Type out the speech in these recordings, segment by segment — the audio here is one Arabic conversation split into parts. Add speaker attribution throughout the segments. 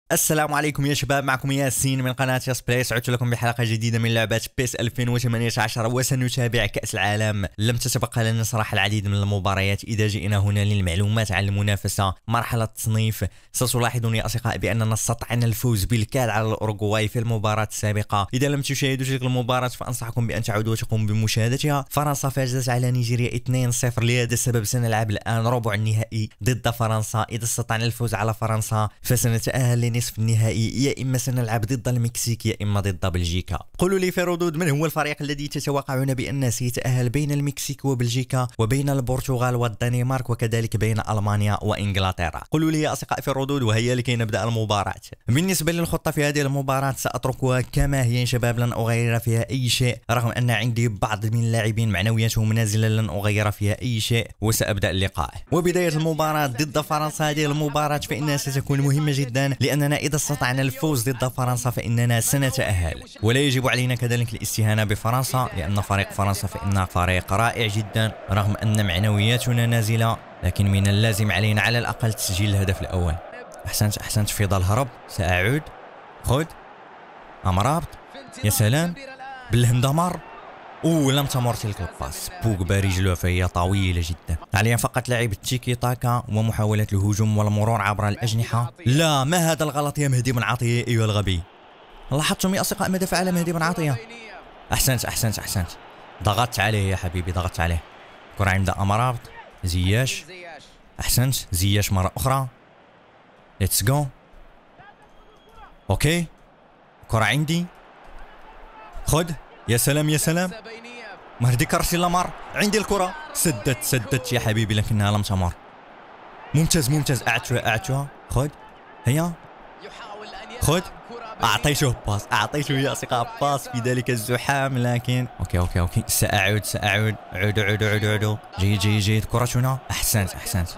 Speaker 1: السلام عليكم يا شباب، معكم ياسين من قناة ياس بلايس. عدت لكم بحلقة جديدة من لعبة بيس 2018 وسنتابع كأس العالم. لم تتبقى لنا صراحة العديد من المباريات إذا جئنا هنا للمعلومات عن المنافسة مرحلة التصنيف. ستلاحظون يا أصدقاء بأننا استطعنا الفوز بالكاد على الأوروغواي في المباراة السابقة. إذا لم تشاهدوا تلك المباراة فأنصحكم بأن تعودوا وتقوموا بمشاهدتها. فرنسا فازت على نيجيريا 2-0. لهذا السبب سنلعب الآن ربع النهائي ضد فرنسا. إذا استطعنا الفوز على فرنسا فسنتأهل لنصف النهائي، يا إما سنلعب ضد المكسيك يا إما ضد بلجيكا. قولوا لي في ردود، من هو الفريق الذي تتوقعون بأنه سيتأهل بين المكسيك وبلجيكا وبين البرتغال والدنمارك وكذلك بين ألمانيا وإنجلترا؟ قولوا لي يا أصدقائي في الردود، وهيا لكي نبدأ المباراة. بالنسبة للخطة في هذه المباراة سأتركها كما هي يا شباب، لن أغير فيها أي شيء، رغم أن عندي بعض من اللاعبين معنوياتهم نازلة لن أغير فيها أي شيء. وسأبدأ اللقاء. وبداية المباراة ضد فرنسا، هذه المباراة فإنها ستكون مهمة جدا، لأننا إذا استطعنا الفوز ضد فرنسا فإننا سنتأهل. ولا يجب علينا كذلك الاستهانة بفرنسا، لأن فريق فرنسا فإنه فريق رائع جدا رغم أن معنوياتنا نازلة، لكن من اللازم علينا على الأقل تسجيل الهدف الأول. أحسنت في ظل هرب. سأعود. خذ أمرابط. يا سلام بالهندمر. لم تمر تلك الباس. بوغبا رجله فهي طويلة جدا، عليها فقط لعب التيكي تاكا ومحاولة الهجوم والمرور عبر الأجنحة. لا، ما هذا الغلط يا مهدي بن عطية أيها الغبي؟ لاحظتم يا أصدقاء ماذا فعل مهدي بن عطية؟ أحسنت. ضغطت عليه يا حبيبي، ضغطت عليه. كرة عند أمرابط. زياش. أحسنت زياش مرة أخرى. ليتس جو. أوكي، كرة عندي. خذ. يا سلام مهدي كارسيلا مر. عندي الكرة. سدت يا حبيبي لكنها لم تمر. ممتاز. أعدتها. خذ. هيا خذ. أعطيته يا أصدقاء باس في ذلك الزحام، لكن أوكي. سأعود. عودوا. جيد كرتنا. أحسنت.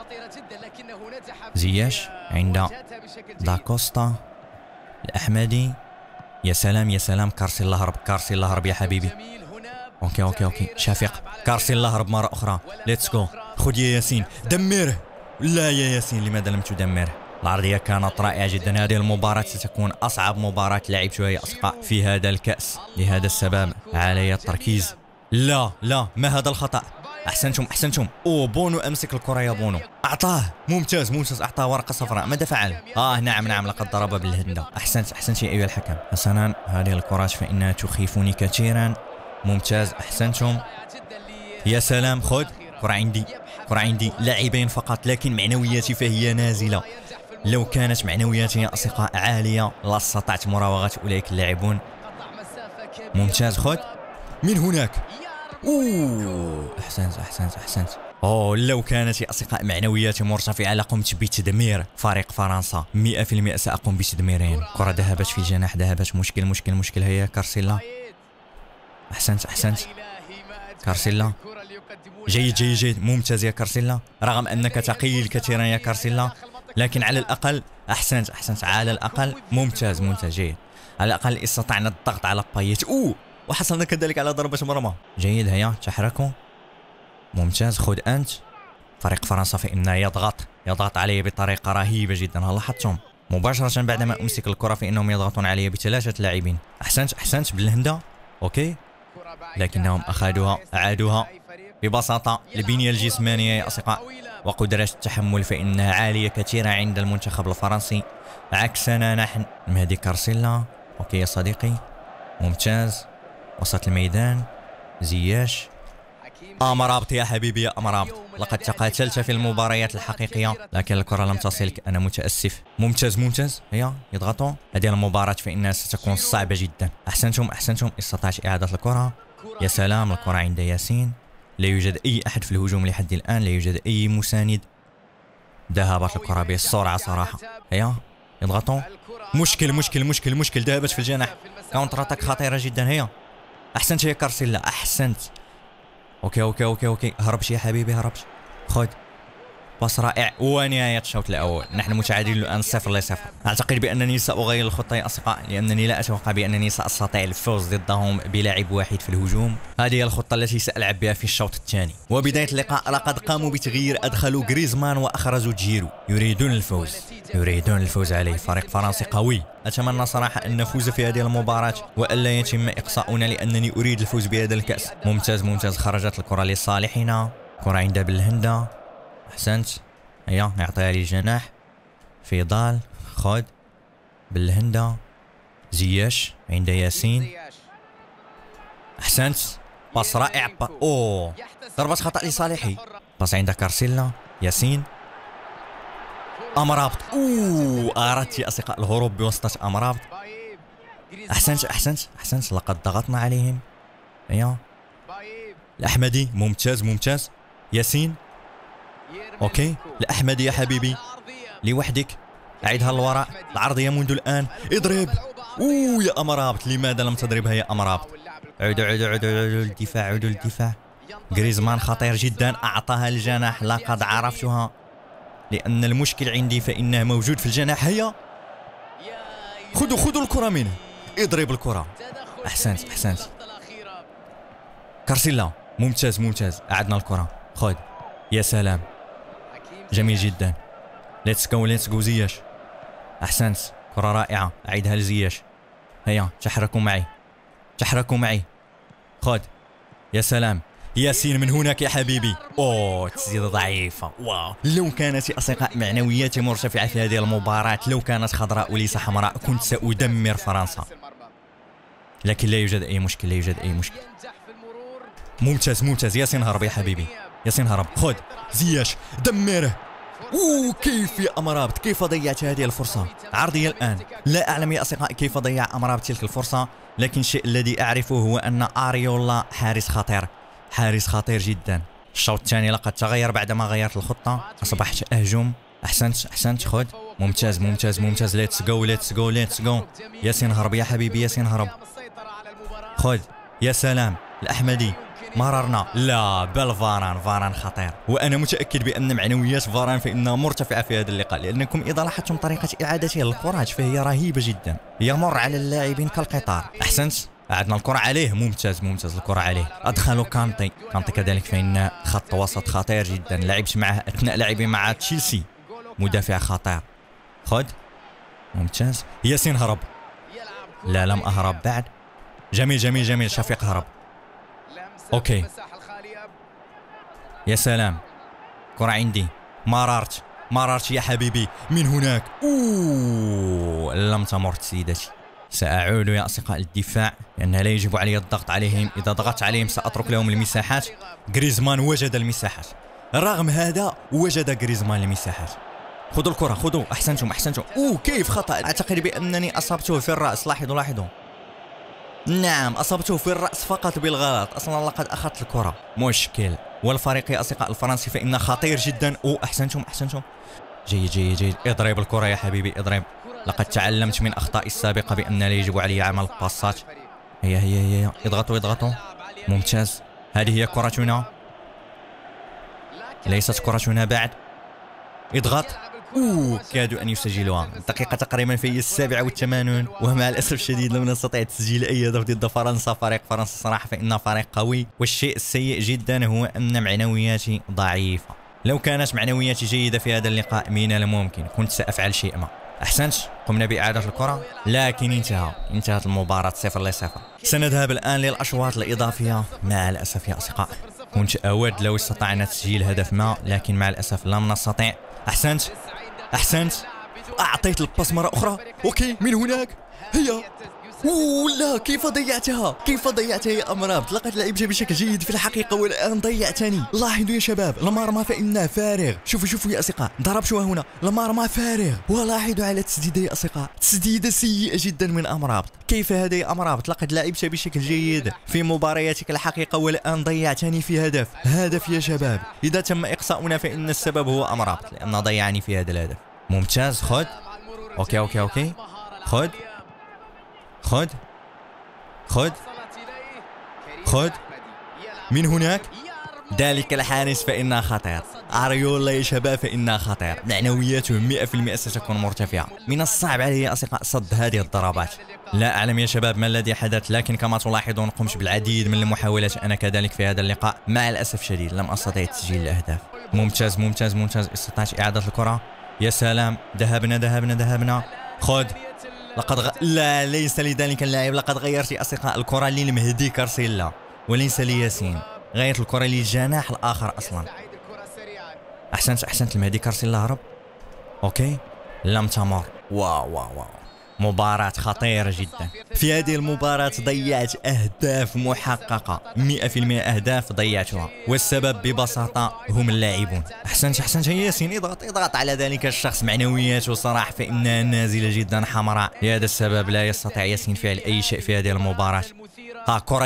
Speaker 1: زياش عند داكوستا الأحمدي. يا سلام كارسيلا هرب يا حبيبي. اوكي شفيق. كارسيلا هرب مرة أخرى. ليتس جو. خذ يا ياسين دمره. لا يا ياسين، لماذا لم تدمره؟ العرضية كانت رائعة جدا. هذه المباراة ستكون أصعب مباراة لعبتها يا أصدقاء في هذا الكأس، لهذا السبب علي التركيز. لا ما هذا الخطأ؟ أحسنتم. بونو أمسك الكرة يا بونو. أعطاه. ممتاز. أعطاه ورقة صفراء. ماذا فعل؟ نعم لقد ضرب بالهندة. أحسنت يا أيها الحكم. حسنا، هذه الكرات فإنها تخيفني كثيرا. ممتاز. أحسنتم. يا سلام. خذ. كرة عندي لاعبين فقط، لكن معنوياتي فهي نازلة. لو كانت معنوياتي يا أصدقاء عالية لاستطعت مراوغة أولئك اللاعبون. ممتاز. خذ من هناك. أحسنت. لو كانت يا أصدقاء معنوياتي مرتفعة لقمت بتدمير فريق فرنسا 100%. سأقوم بتدميرهم. كرة ذهبت في الجناح. مشكل. هيا كارسيلا. أحسنت كارسيلا. جيد. ممتاز يا كارسيلا، رغم أنك ثقيل كثيرا يا كارسيلا، لكن على الأقل أحسنت على الأقل. ممتاز جيد. على الأقل استطعنا الضغط على بايت. وحصلنا كذلك على ضربة مرمى. جيد. هيا تحركوا. ممتاز. خذ أنت. فريق فرنسا فإنه يضغط علي بطريقة رهيبة جدا. هل لاحظتم؟ مباشرة بعدما أمسك الكرة فإنهم يضغطون علي ب3 لاعبين. أحسنت بالهندة. أوكي، لكنهم أعادوها ببساطة. البنية الجسمانية يا أصدقاء وقدرات التحمل فإنها عالية كثيرا عند المنتخب الفرنسي عكسنا نحن. مهدي كارسيلا. أوكي يا صديقي. ممتاز. وسط الميدان. زياش. أمرابط يا حبيبي يا أمرابط، لقد تقاتلت في المباريات الحقيقية لكن الكرة لم تصلك. أنا متأسف. ممتاز. هيا يضغطوا. هذه المباراة فإنها ستكون صعبة جدا. أحسنتم. استطعت إعادة الكرة. يا سلام. الكرة عند ياسين. لا يوجد أي أحد في الهجوم لحد الآن، لا يوجد أي مساند. ذهبت الكرة بالسرعة صراحة. هيا يضغطوا. مشكل. ذهبت في الجناح. كاونتر اتاك خطيرة جدا. هيا أحسنت يا كارسيلا. أحسنت. اوكي. هربش يا حبيبي. خذ. باص رائع ونهاية الشوط الأول. نحن متعادلون الآن 0-0. أعتقد بأنني سأغير الخطة يا أصدقاء، لأنني لا أتوقع بأنني سأستطيع الفوز ضدهم بلاعب واحد في الهجوم. هذه هي الخطة التي سألعب بها في الشوط الثاني. وبداية اللقاء لقد قاموا بتغيير، أدخلوا غريزمان وأخرجوا جيرو. يريدون الفوز عليه. فريق فرنسي قوي. أتمنى صراحة أن نفوز في هذه المباراة وألا يتم إقصاؤنا، لأنني أريد الفوز بهذا الكأس. ممتاز. خرجت الكرة لصالحنا. كرة عند بالهندا. أحسنت. هيا يعطيها لي جناح. فيضال. خذ بالهندا. زياش عند ياسين. أحسنت. باص رائع. أوه، ضربة خطأ لصالحي. باص عند كارسيلا. ياسين. أمرابط. أردت يا أصدقاء الهروب بواسطة أمرابط. أحسنت. لقد ضغطنا عليهم. هيا الأحمدي. ممتاز. ياسين. اوكي الأحمدي يا حبيبي لوحدك. أعيدها للوراء. العرضية منذ الآن. اضرب. يا أمرابط، لماذا لم تضربها يا أمرابط؟ عودوا الدفاع. غريزمان خطير جدا. أعطاها الجناح. لقد عرفتها، لأن المشكل عندي فإنه موجود في الجناح. هيا خذوا الكرة منه. اضرب الكرة. أحسنت. كارسيلا. ممتاز. أعدنا الكرة. خذ. يا سلام، جميل جدا. ليتس جو زياش. أحسنت. كرة رائعة. أعيدها لزياش. هيا تحركوا معي. خذ. يا سلام. ياسين من هناك يا حبيبي. تسديدة ضعيفة. واو، لو كانت يا أصدقاء معنوياتي مرتفعة في هذه المباراة، لو كانت خضراء وليس حمراء، كنت سأدمر فرنسا، لكن لا يوجد أي مشكل. ممتاز. ياسين هرب يا حبيبي. خذ. زياش دمره. كيف يا أمرابط، كيف ضيعت هذه الفرصة؟ عرضية الآن. لا أعلم يا أصدقاء كيف ضيع أمرابط تلك الفرصة، لكن الشيء الذي أعرفه هو أن أريولا حارس خطير جدا. الشوط الثاني لقد تغير بعدما غيرت الخطة. أصبحت أهجم. أحسنت. خذ. ممتاز. ليتس جو. ياسين هرب يا حبيبي. خذ. يا سلام. الأحمدي. مررنا. لا، بل فاران خطير، وأنا متأكد بأن معنويات فاران فإنها مرتفعة في هذا اللقاء، لأنكم إذا لاحظتم طريقة إعادته للكرات فهي رهيبة جدا. يمر على اللاعبين كالقطار. أحسنت. أعدنا الكرة عليه. ممتاز. الكرة عليه. أدخلوا كانتي كذلك، فإن خط وسط خطير جدا. لعبت معه أثناء لعبي مع تشيلسي. مدافع خطير. خذ. ممتاز. ياسين هرب. لا، لم أهرب بعد. جميل. شفيق هرب. اوكي. يا سلام. كرة عندي. مررت يا حبيبي من هناك. لم تمر تسديدتي. سأعود يا أصدقاء للدفاع، لأن لا يجب علي الضغط عليهم. إذا ضغطت عليهم سأترك لهم المساحات. غريزمان وجد المساحات. رغم هذا وجد غريزمان المساحات. خذوا الكرة. أحسنتم. كيف خطأ. أعتقد بأنني أصبته في الرأس. لاحظوا. نعم، أصبته في الرأس فقط بالغلط. أصلا لقد أخذت الكرة. مشكل. والفريق يا أصدقاء الفرنسي فإنه خطير جدا. أحسنتم. جيد. اضرب الكرة يا حبيبي. اضرب. لقد تعلمت من أخطائي السابقة بأن لا يجب علي عمل الباصات. هيا اضغطوا. ممتاز. هذه هي كرتنا. ليست كرتنا بعد. اضغط. كادوا أن يسجلوها. الدقيقة تقريبا في 87، ومع الأسف الشديد لم نستطع تسجيل أي هدف ضد فرنسا. فريق فرنسا صراحة فإنه فريق قوي، والشيء السيء جدا هو أن معنوياتي ضعيفة. لو كانت معنوياتي جيدة في هذا اللقاء من الممكن كنت سأفعل شيء ما. أحسنت. قمنا بإعادة الكرة، لكن انتهت المباراة 0-0. سنذهب الآن للأشواط الإضافية. مع الأسف يا أصدقاء كنت أود لو استطعنا تسجيل هدف ما، لكن مع الأسف لم نستطع. أحسنت. أعطيت الباس مرة أخرى. أوكي، من هناك. هيا. لا، كيف ضيعتها يا أمرابط. لقد لعبت بشكل جيد في الحقيقة، والآن ضيعتني. لاحظوا يا شباب، لامارما فإنه فارغ. شوفوا يا أصدقاء، ضربتها هنا. لامارما فارغ. ولاحظوا على التسديدة يا أصدقاء، تسديدة سيئة جدا من أمرابط. كيف هذا يا أمرابط؟ لقد لعبت بشكل جيد في مبارياتك الحقيقة، والآن ضيعتني في هدف يا شباب. إذا تم إقصاؤنا فإن السبب هو أمرابط، لأنه ضيعني في هذا الهدف. ممتاز. خذ. أوكي. خذ من هناك. ذلك الحارس فإنه خطير. أريولا يا شباب فإنها خطيرة، معنوياتهم 100% ستكون مرتفعة. من الصعب علي يا أصدقاء صد هذه الضربات. لا أعلم يا شباب ما الذي حدث، لكن كما تلاحظون قمت بالعديد من المحاولات أنا كذلك في هذا اللقاء. مع الأسف الشديد لم أستطع تسجيل الأهداف. ممتاز ممتاز ممتاز، استطعت إعادة الكرة. يا سلام، ذهبنا. خذ. لا ليس لذلك اللاعب، لقد غيرت يا أصدقاء الكرة للمهدي كارسيلا وليس لياسين. غيرت الكرة للجناح الآخر أصلا. أحسنت المهدي كارسيلا هرب. أوكي لم تمر. واو مباراة خطيرة جدا. في هذه المباراة ضيعت أهداف محققة، 100% أهداف ضيعتها، والسبب ببساطة هم اللاعبون. أحسنت يا ياسين، اضغط على ذلك الشخص. معنوياته صراحة فإنها نازلة جدا حمراء، لهذا السبب لا يستطيع ياسين فعل أي شيء في هذه المباراة. كرة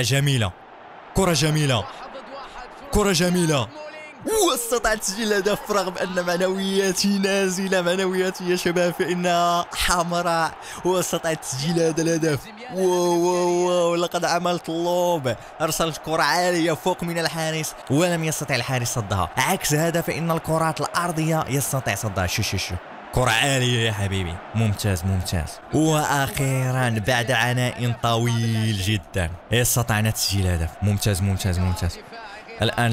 Speaker 1: جميلة واستطعت تسجيل هدف رغم أن معنوياتي نازلة. معنوياتي يا شباب فإنها حمراء، واستطعت تسجيل هذا الهدف. واو لقد عملت لوب، أرسلت كرة عالية فوق من الحارس ولم يستطع الحارس صدها. عكس هذا فإن الكرات الأرضية يستطيع صدها. شو كرة عالية يا حبيبي. ممتاز. وأخيرا بعد عناء طويل جدا استطعنا تسجيل هدف. ممتاز. الآن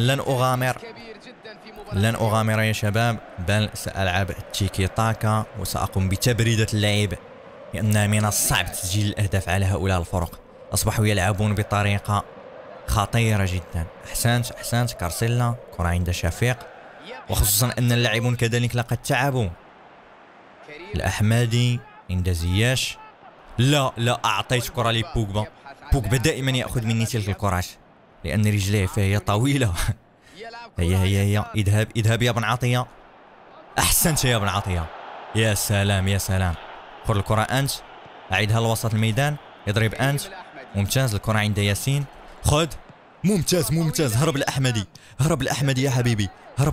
Speaker 1: لن أغامر يا شباب، بل سألعب تيكي تاكا وسأقوم بتبريدة اللعب، لأن من الصعب تسجيل الأهداف على هؤلاء الفرق. أصبحوا يلعبون بطريقة خطيرة جدا. أحسنت كارسيلا، كرة عند شفيق، وخصوصا أن اللاعبون كذلك لقد تعبوا. الأحمدي عند زياش. لا أعطيت كرة لبوجبا. دائما يأخذ مني تلك الكرات لأن رجليه فهي طويلة. هي اذهب يا بن عطية. أحسنت يا بن عطية. يا سلام خذ الكرة أنت، أعيدها لوسط الميدان، يضرب أنت. ممتاز، الكرة عند ياسين. خذ. ممتاز. هرب الأحمدي يا حبيبي،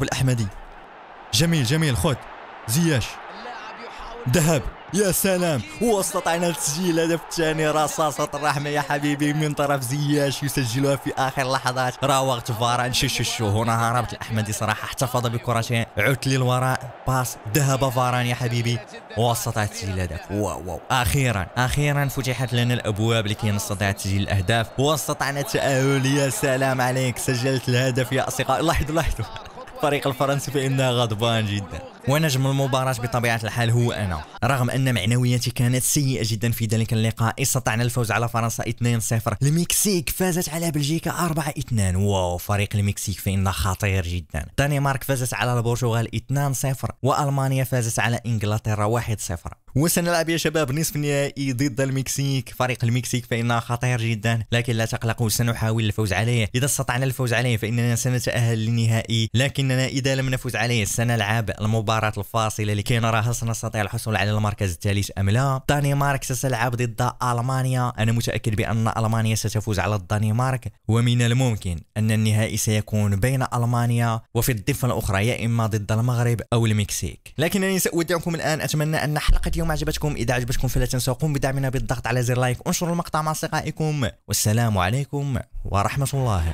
Speaker 1: جميل. خذ زياش. ذهب. يا سلام، واستطعنا تسجيل الهدف الثاني. رصاصة الرحمة يا حبيبي من طرف زياش يسجلها في آخر لحظات. راوغت فاران. شو هنا هربت الأحمدي صراحة، احتفظ بكرتين، عدت للوراء، باس، ذهب فاران يا حبيبي واستطاع تسجيل الهدف. واو أخيرا فتحت لنا الأبواب لكي نستطيع تسجيل الأهداف واستطعنا التأهل. يا سلام عليك، سجلت الهدف يا أصدقاء. لاحظوا فريق الفرنسي فإنه غضبان جدا. ونجم المباراة بطبيعة الحال هو أنا. رغم أن معنوياتي كانت سيئة جدا في ذلك اللقاء، استطعنا الفوز على فرنسا 2-0. المكسيك فازت على بلجيكا 4-2. واو، فريق المكسيك فإنه خطير جدا. الدنمارك فازت على البرتغال 2-0، وألمانيا فازت على إنجلترا 1-0. وسنلعب يا شباب نصف النهائي ضد المكسيك. فريق المكسيك فإنه خطير جدا، لكن لا تقلقوا سنحاول الفوز عليه. إذا استطعنا الفوز عليه فإننا سنتأهل للنهائي، لكننا إذا لم نفوز عليه سنلعب المباراة الفاصلة لكي نرى هل سنستطيع الحصول على المركز الثالث أم لا. الدنمارك ستلعب ضد ألمانيا. أنا متأكد بأن ألمانيا ستفوز على الدنمارك، ومن الممكن أن النهائي سيكون بين ألمانيا وفي الضفة الأخرى يا إما ضد المغرب أو المكسيك. لكنني سأودعكم الآن. أتمنى أن حلقة اليوم عجبتكم. إذا عجبتكم فلا تنسوا قوم بدعمنا بالضغط على زر لايك، انشروا المقطع مع أصدقائكم، والسلام عليكم ورحمة الله.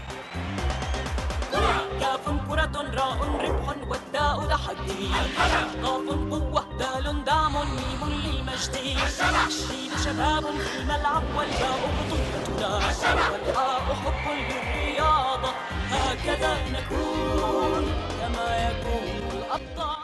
Speaker 1: كرة راء ربح والداء تحدي، قاف قوة دال دعم ميم للمجد، الشين شباب في الملعب والباء بطولتنا، والحاء حب للرياضة. هكذا نكون كما يكون الأبطال.